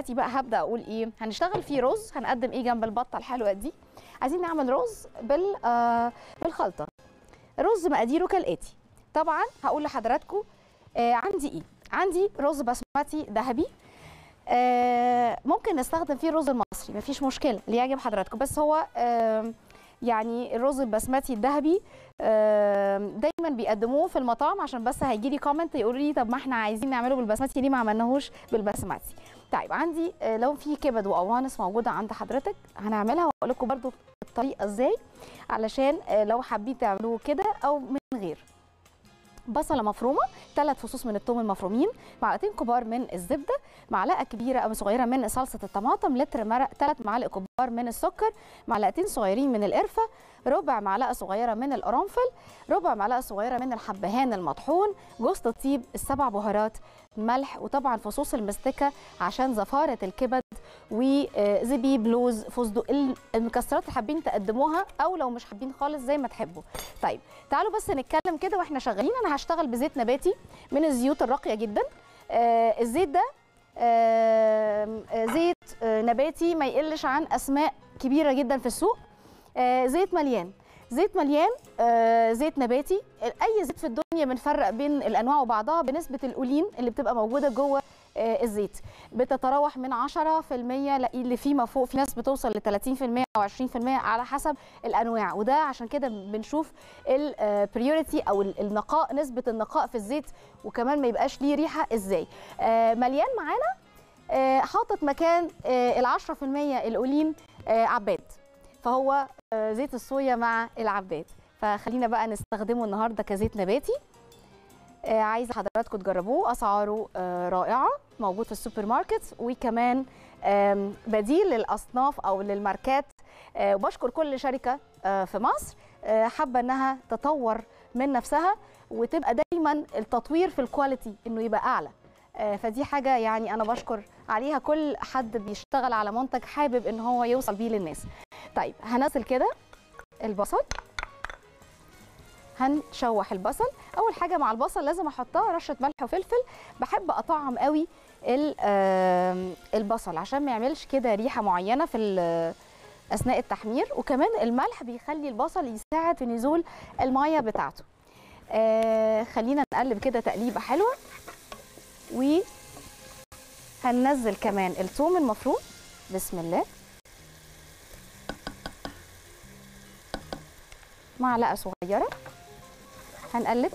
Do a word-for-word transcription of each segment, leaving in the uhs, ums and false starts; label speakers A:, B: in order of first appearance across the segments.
A: دلوقتي بقى هبدا اقول ايه. هنشتغل فيه رز. هنقدم ايه جنب البطه الحلوه دي؟ عايزين نعمل رز بال آه بالخلطه. الرز مقاديره كالاتي. طبعا هقول لحضراتكم آه عندي ايه. عندي رز بسمتي ذهبي، آه ممكن نستخدم فيه الرز المصري مفيش مشكله اللي يعجب حضراتكم، بس هو آه يعني الرز البسمتي الذهبي آه دايما بيقدموه في المطاعم، عشان بس هيجي لي كومنت يقولوا لي طب ما احنا عايزين نعمله بالبسمتي ليه ما عملناهوش بالبسمتي. طيب عندي آه لو في كبد وقوانص موجوده عند حضرتك هنعملها واقول لكم برده الطريقه ازاي، علشان آه لو حابين تعملوه كده او من غير. بصله مفرومه، ثلاث فصوص من الثوم المفرومين، معلقتين كبار من الزبده، معلقه كبيره او صغيره من صلصه الطماطم، لتر مرق، ثلاث معالق كبار من السكر، معلقتين صغيرين من القرفه، ربع معلقه صغيره من القرنفل، ربع معلقه صغيره من الحبهان المطحون، جوز الطيب، السبع بهارات، ملح، وطبعا فصوص المستكه عشان زفاره الكبد، وزبيب، لوز، فستق، المكسرات اللي حابين تقدموها او لو مش حابين خالص زي ما تحبوا. طيب تعالوا بس نتكلم كده واحنا شغالين. انا هشتغل بزيت نباتي من الزيوت الراقيه جدا. آه الزيت ده آه زيت آه نباتي ما يقلش عن اسماء كبيره جدا في السوق. آه زيت مليان، زيت مليان آه زيت نباتي. اي زيت في الدنيا بنفرق بين الانواع وبعضها بنسبه الاولين اللي بتبقى موجوده جوه آه الزيت، بتتراوح من عشرة في المية اللي فيما فوق، في ناس بتوصل ل ثلاثين في المية او عشرين في المية على حسب الانواع، وده عشان كده بنشوف البريوريتي او النقاء، نسبه النقاء في الزيت، وكمان ما يبقاش ليه ريحه ازاي. آه مليان معانا آه حاطط مكان آه ال عشرة في المية الاولين آه عباد، فهو آه زيت الصويا مع العباد، فخلينا بقى نستخدمه النهارده كزيت نباتي. آه عايزه حضراتكم تجربوه، اسعاره آه رائعه، موجود في السوبر ماركت، وكمان آه بديل للاصناف او للماركات. آه وبشكر كل شركه آه في مصر آه حابه انها تطور من نفسها وتبقى دايما التطوير في الكواليتي انه يبقى اعلى. آه فدي حاجه يعني انا بشكر عليها كل حد بيشتغل على منتج حابب ان هو يوصل بيه للناس. طيب هنزل كده البصل، هنشوح البصل. اول حاجه مع البصل لازم احطها رشه ملح وفلفل. بحب اطعم قوي البصل عشان ما يعملش كده ريحه معينه في اثناء التحمير، وكمان الملح بيخلي البصل يساعد في نزول الميه بتاعته. آه خلينا نقلب كده تقليبه حلوه، وهننزل كمان الثوم المفروم. بسم الله. معلقه صغيره، هنقلب.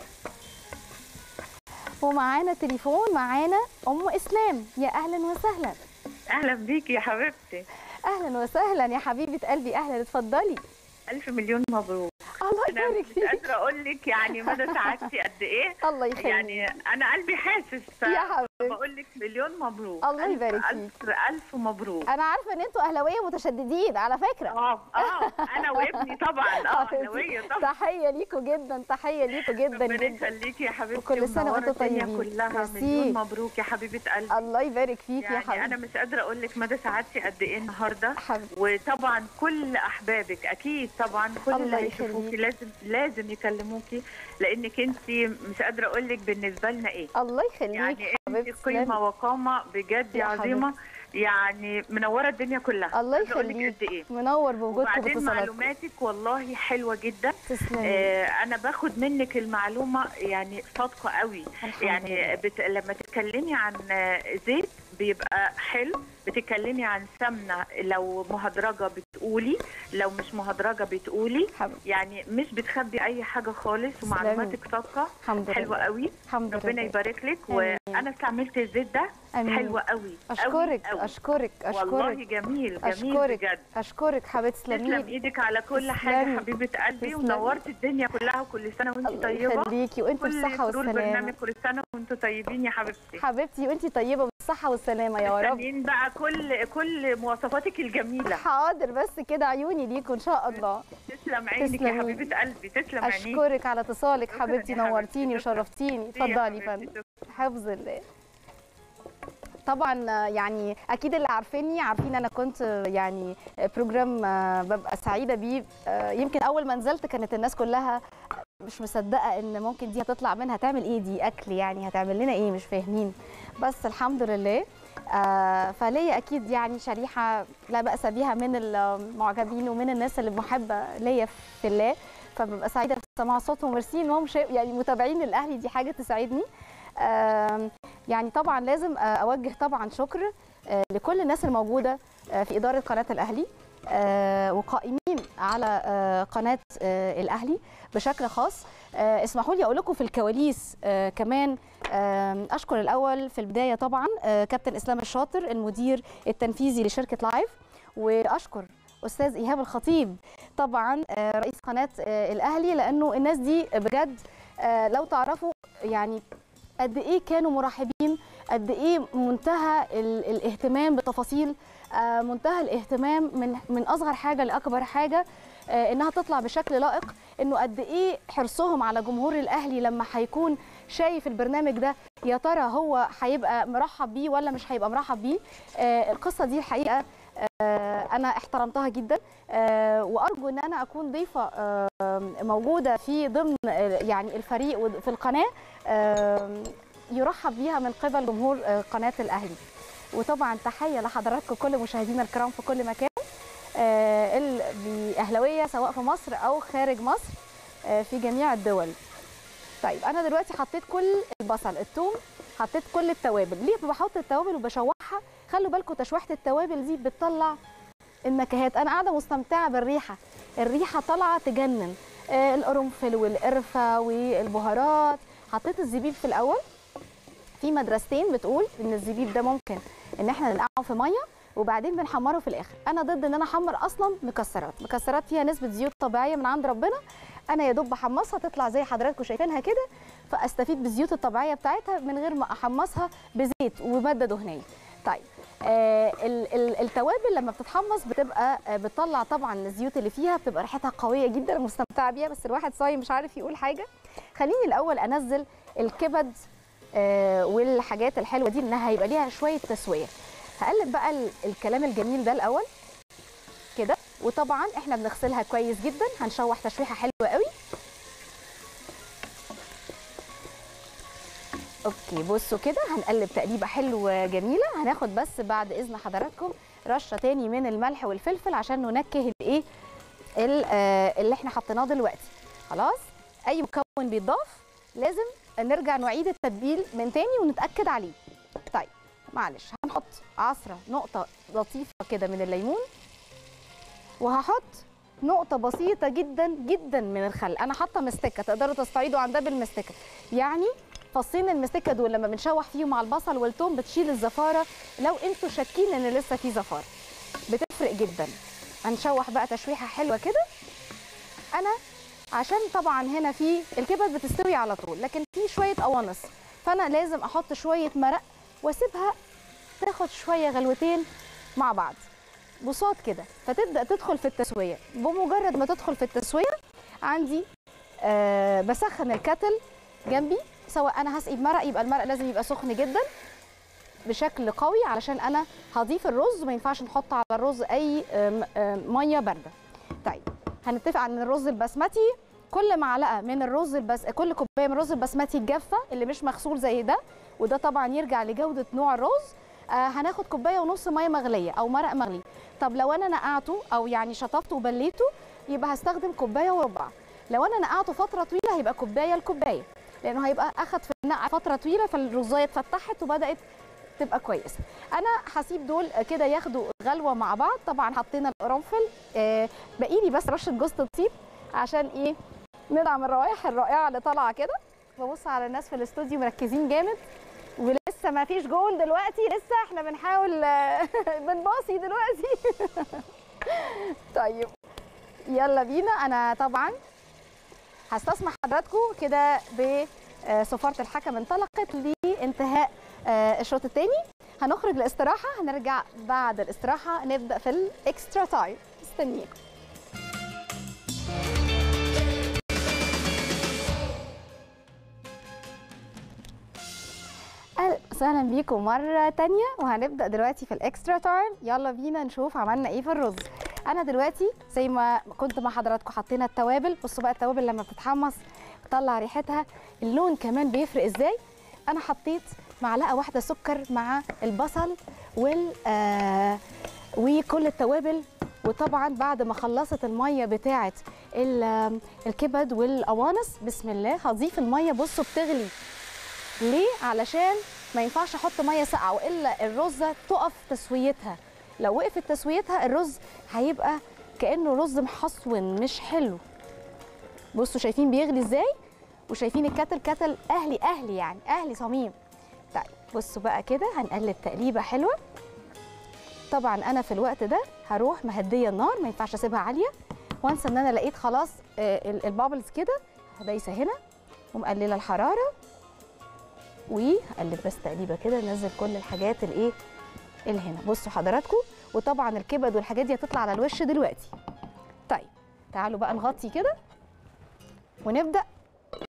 A: ومعانا تليفون، معانا ام اسلام. يا اهلا وسهلا.
B: اهلا بيكي يا حبيبتي.
A: اهلا وسهلا يا حبيبه قلبي، اهلا، اتفضلي.
B: الف مليون مبروك.
A: الله يبارك فيك.
B: انا مش قادره اقول لك يعني مدى سعادتي قد ايه.
A: الله يخليك.
B: يعني انا قلبي حاسس،
A: يا حبيبتي
B: بقول لك مليون مبروك.
A: الله يبارك فيك.
B: الف الف مبروك.
A: انا عارفه ان انتوا اهلاويه متشددين على فكره.
B: اه اه انا وابني طبعا اه اهلاويه طبعا.
A: تحيه ليكوا جدا، تحيه ليكوا جدا
B: ربنا
A: جدا.
B: يخليكي يا حبيبتي،
A: وكل سنه وانتم طيبين.
B: كلها مليون مبروك يا حبيبه قلبي.
A: الله يبارك فيك
B: يعني
A: يا حبيبتي.
B: انا مش قادره اقول لك مدى سعادتي قد ايه النهارده
A: حبيبتي.
B: وطبعا كل احبابك اكيد طبعا كل اللي هيشوفوكي لازم لازم يكلموكي، لانك انت مش قادره اقول لك بالنسبه لنا ايه.
A: الله يخليك
B: يعني انت قيمه وقامه بجد عظيمه، يعني منوره الدنيا كلها.
A: الله يخليك.
B: إيه؟
A: منور بوجودكم.
B: وبعدين معلوماتك والله حلوه جدا.
A: تسلمي.
B: آه انا باخد منك المعلومه يعني صادقه قوي. يعني بت... لما تتكلمي عن زيت بيبقى حلو، بتتكلمي عن سمنه لو مهدرجه بتقولي، لو مش مهدرجه بتقولي،
A: حبيب.
B: يعني مش بتخبي اي حاجه خالص، ومعلوماتك صادقه حلوه قوي. ربنا يبارك لك. وانا استعملت الزيت ده حلوه قوي.
A: اشكرك قوي. اشكرك اشكرك
B: والله جميل جميل
A: أشكرك.
B: بجد.
A: اشكرك حبيبتي، تسلمي.
B: تسلم ايدك على كل حاجه حبيبه قلبي، ونورت الدنيا كلها، وكل سنه وانت طيبه.
A: الله يخليكي وانتم بالصحه والسلامه.
B: برنامج كل سنه وانتم طيبين يا حبيبتي.
A: حبيبتي وانتي طيبه بالصحه والسلامه يا رب.
B: مستنيين بقى كل كل مواصفاتك الجميله.
A: حاضر، بس كده عيوني ليكوا ان شاء الله.
B: تسلم عينك يا حبيبه قلبي، تسلم عينيك.
A: اشكرك على اتصالك حبيبتي، نورتيني وشرفتيني. اتفضلي يا فندم. حفظ الله. طبعا يعني اكيد اللي عارفيني عارفين انا كنت يعني بروجرام ببقى سعيده بيه. يمكن اول ما نزلت كانت الناس كلها مش مصدقه ان ممكن دي هتطلع منها تعمل ايه، دي اكل يعني هتعمل لنا ايه، مش فاهمين. بس الحمد لله آه فليا اكيد يعني شريحه لا باس بها من المعجبين ومن الناس اللي محبه ليا في الله، فببقى سعيده في سماع صوتهم. ميرسي ان هم يعني متابعين الاهلي، دي حاجه تسعدني. آه يعني طبعا لازم اوجه طبعا شكر آه لكل الناس الموجوده آه في اداره قناه الاهلي آه وقائمين على آه قناه آه الاهلي بشكل خاص. آه اسمحوا لي اقول لكم في الكواليس آه كمان. آه اشكر الاول في البدايه طبعا آه كابتن اسلام الشاطر المدير التنفيذي لشركه لايف، واشكر استاذ ايهاب الخطيب طبعا آه رئيس قناه آه الاهلي، لانه الناس دي بجد آه لو تعرفوا يعني قد ايه كانوا مرحبين، قد ايه منتهى الاهتمام بتفاصيل، آه منتهى الاهتمام من من اصغر حاجه لاكبر حاجه آه انها تطلع بشكل لائق، انه قد ايه حرصهم على جمهور الاهلي لما هيكون شايف البرنامج ده يا ترى هو هيبقى مرحب بيه ولا مش هيبقى مرحب بيه. آه القصه دي الحقيقه آه انا احترمتها جدا، آه وارجو ان انا اكون ضيفه آه موجوده في ضمن يعني الفريق في القناه آه يرحب بيها من قبل جمهور آه قناه الاهلي. وطبعا تحيه لحضراتكم كل مشاهدينا الكرام في كل مكان آه الاهلاويه سواء في مصر او خارج مصر آه في جميع الدول. طيب انا دلوقتي حطيت كل البصل الثوم، حطيت كل التوابل. ليه بحط التوابل وبشوحها؟ خلوا بالكم تشويحه التوابل دي بتطلع النكهات. انا قاعده مستمتعه بالريحه، الريحه طالعه تجنن. آه القرنفل والقرفه والبهارات. حطيت الزبيب في الاول. في مدرستين بتقول ان الزبيب ده ممكن ان احنا ننقعه في ميه وبعدين بنحمره في الاخر. انا ضد ان انا احمر اصلا مكسرات، مكسرات فيها نسبه زيوت طبيعيه من عند ربنا، انا يا دوب بحمصها تطلع زي حضراتكم شايفينها كده، فاستفيد بالزيوت الطبيعيه بتاعتها من غير ما احمصها بزيت وماده دهنيه. طيب آه التوابل لما بتتحمص بتبقى آه بتطلع طبعا الزيوت اللي فيها، بتبقى ريحتها قويه جدا مستمتعه بيها، بس الواحد صايم مش عارف يقول حاجه. خليني الاول انزل الكبد آه والحاجات الحلوه دي انها هيبقى ليها شويه تسويه. هقلب بقى الكلام الجميل ده الاول كده، وطبعا احنا بنغسلها كويس جدا، هنشوح تشويحه حلوه قوي. اوكي بصوا كده، هنقلب تقليبه حلوه جميله. هناخد بس بعد اذن حضراتكم رشه تاني من الملح والفلفل عشان ننكه الايه اللي احنا حطيناه دلوقتي. خلاص اي مكون بيتضاف لازم نرجع نعيد التتبيل من تاني ونتاكد عليه. طيب معلش هنحط عصره نقطه لطيفه كده من الليمون، وهحط نقطه بسيطه جدا جدا من الخل. انا حاطه مستكه، تقدروا تستعيدوا عن ده بالمستكه، يعني فصين المستكه دول لما بنشوح فيهم مع البصل والثوم بتشيل الزفاره. لو انتوا شاكين ان لسه في زفاره بتفرق جدا. هنشوح بقى تشويحه حلوه كده. انا عشان طبعا هنا في الكبد بتستوي على طول، لكن في شويه قوانص، فانا لازم احط شويه مرق واسيبها تاخد شويه غلوتين مع بعض بصوت كده، فتبدا تدخل في التسويه. بمجرد ما تدخل في التسويه عندي أه بسخن الكاتل جنبي، سواء انا هسقي بمرق يبقى المرق لازم يبقى سخن جدا بشكل قوي علشان انا هضيف الرز، ما ينفعش نحط على الرز اي ميه بارده. طيب هنتفق عن الرز البسمتي كل معلقه من الرز البس كل كوبايه من الرز البسمتي الجافه اللي مش مغسول زي ده، وده طبعا يرجع لجوده نوع الرز. آه هناخد كوبايه ونص ميه مغليه او مرق مغلي. طب لو انا نقعته او يعني شطفته وبليته يبقى هستخدم كوبايه وربع. لو انا نقعته فتره طويله هيبقى كوبايه لكوبايه، لانه هيبقى اخد في النقع فتره طويله فالرزايه اتفتحت وبدات تبقى كويسه. انا هسيب دول كده ياخدوا غلوه مع بعض. طبعا حطينا القرنفل، آه باقي لي بس رشه جوز الطيب عشان ايه ندعم الروائح الرائعه اللي طالعه كده. ببص على الناس في الاستوديو مركزين جامد، ولسه ما فيش جول دلوقتي، لسه احنا بنحاول بنباصي دلوقتي. طيب يلا بينا. انا طبعا هستسمح حضراتكم كده بصفاره الحكم انطلقت لانتهاء الشوط الثاني. هنخرج لاستراحه، هنرجع بعد الاستراحه نبدا في الاكسترا تايم. استنيكم. اهلا بيكم مره تانية، وهنبدا دلوقتي في الاكسترا تايم. يلا بينا نشوف عملنا ايه في الرز. انا دلوقتي زي ما كنت مع حضراتكم حطينا التوابل. بصوا بقى التوابل لما بتتحمص بتطلع ريحتها، اللون كمان بيفرق ازاي. انا حطيت معلقه واحده سكر مع البصل وال آه وكل التوابل. وطبعا بعد ما خلصت الميه بتاعه الكبد والقوانص، بسم الله هضيف الميه. بصوا بتغلي ليه؟ علشان ما ينفعش احط ميه ساقعه والا الرزه تقف تسويتها. لو وقفت تسويتها الرز هيبقى كانه رز محصون مش حلو. بصوا شايفين بيغلي ازاي، وشايفين الكتل كتل اهلي اهلي يعني اهلي صميم. طيب بصوا بقى كده هنقلب تقليبه حلوه. طبعا انا في الوقت ده هروح مهديه النار، ما ينفعش اسيبها عاليه وانسى ان انا لقيت خلاص البابلز كده، دايسه هنا ومقلله الحراره وهقلب بس تقليبه كده ننزل كل الحاجات الايه اللي هنا. بصوا حضراتكم، وطبعا الكبد والحاجات دي هتطلع على الوش دلوقتي. طيب تعالوا بقى نغطي كده ونبدا